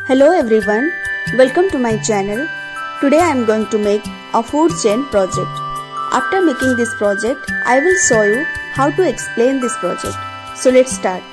Hello everyone, welcome to my channel. Today I am going to make a food chain project. After making this project, I will show you how to explain this project. So let's start.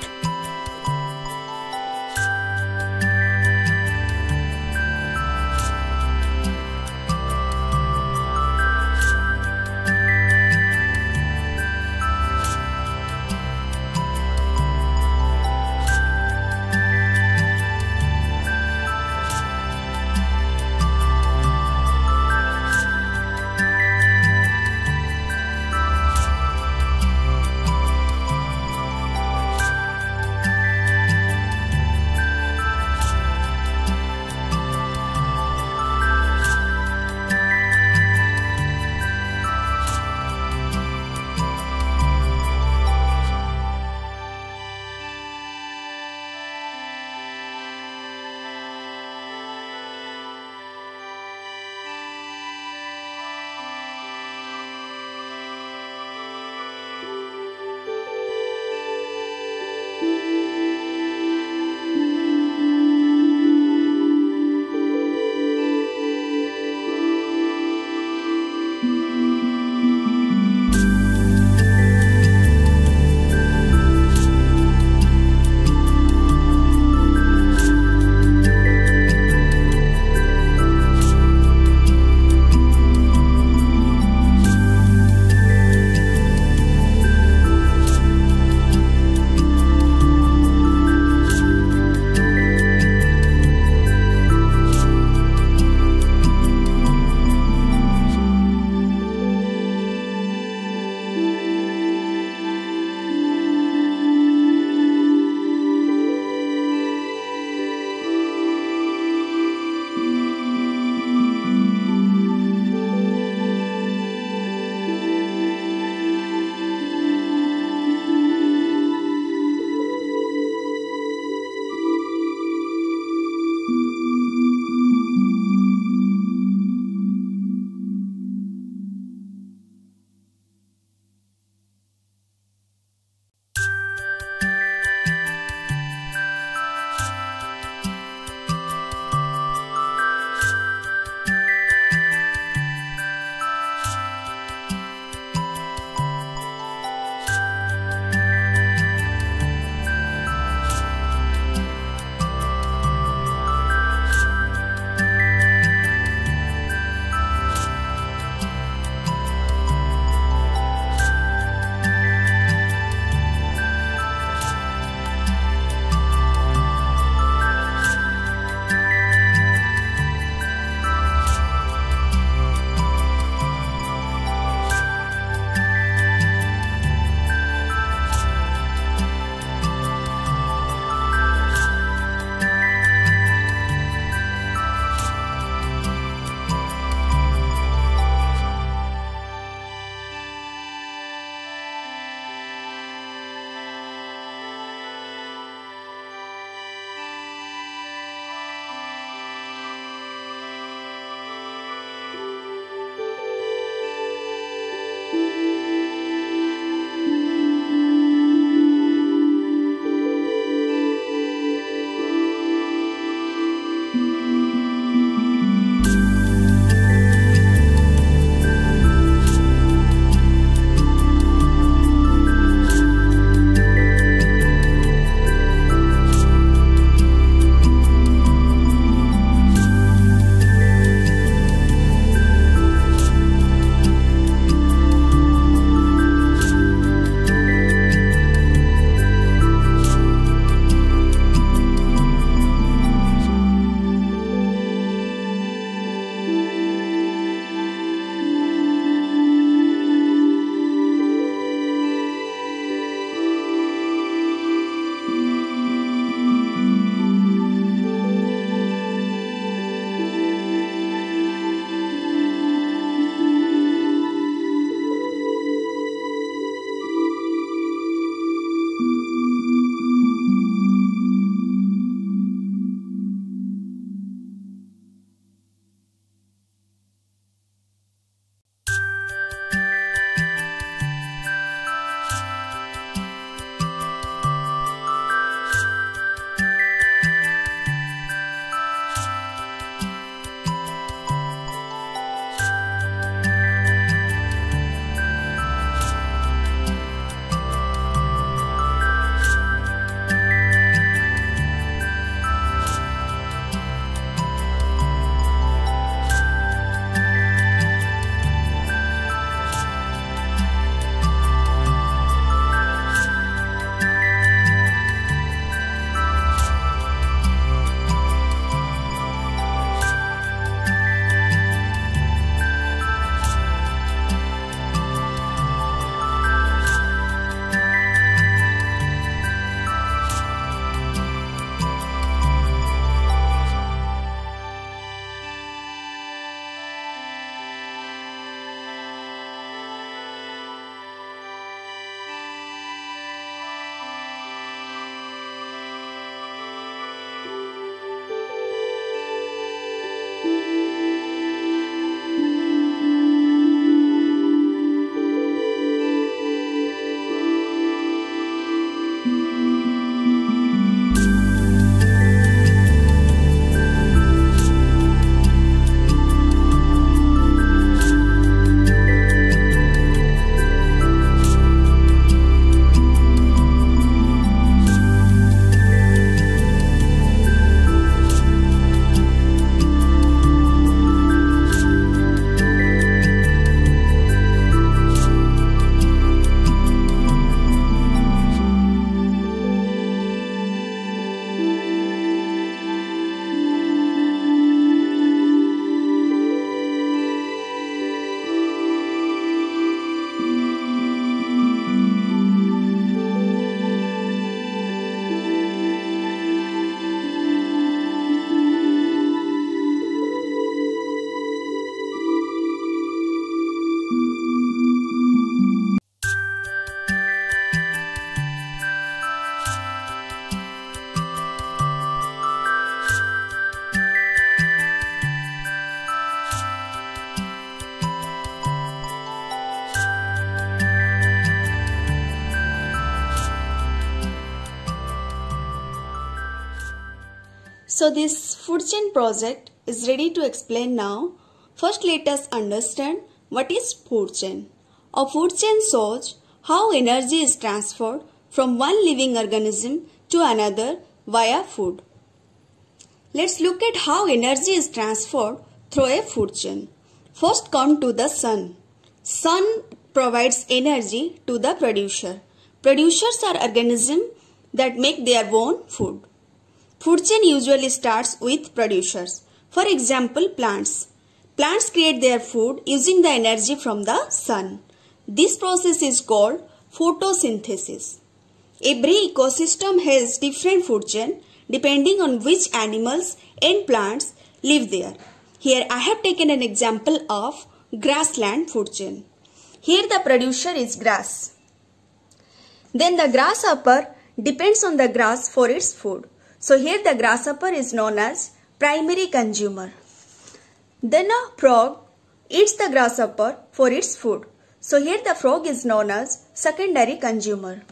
So this food chain project is ready to explain now. First let us understand what is food chain. A food chain shows how energy is transferred from one living organism to another via food. Let's look at how energy is transferred through a food chain. First come to the sun. Sun provides energy to the producer. Producers are organisms that make their own food. Food chain usually starts with producers. For example, plants. Plants create their food using the energy from the sun. This process is called photosynthesis. Every ecosystem has different food chain depending on which animals and plants live there. Here I have taken an example of grassland food chain. Here the producer is grass. Then the grasshopper depends on the grass for its food. So here the grasshopper is known as primary consumer. Then a frog eats the grasshopper for its food. So here the frog is known as secondary consumer.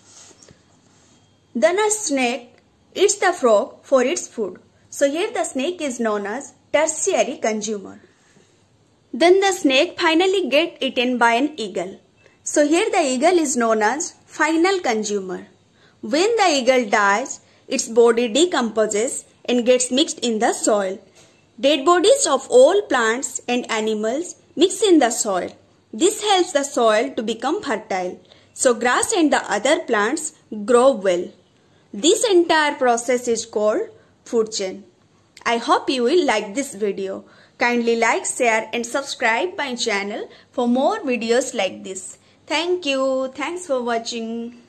Then a snake eats the frog for its food. So here the snake is known as tertiary consumer. Then the snake finally gets eaten by an eagle. So here the eagle is known as final consumer. When the eagle dies, its body decomposes and gets mixed in the soil. Dead bodies of all plants and animals mix in the soil. This helps the soil to become fertile, so grass and the other plants grow well. This entire process is called food chain. I hope you will like this video. Kindly like, share and subscribe my channel for more videos like this. Thank you. Thanks for watching.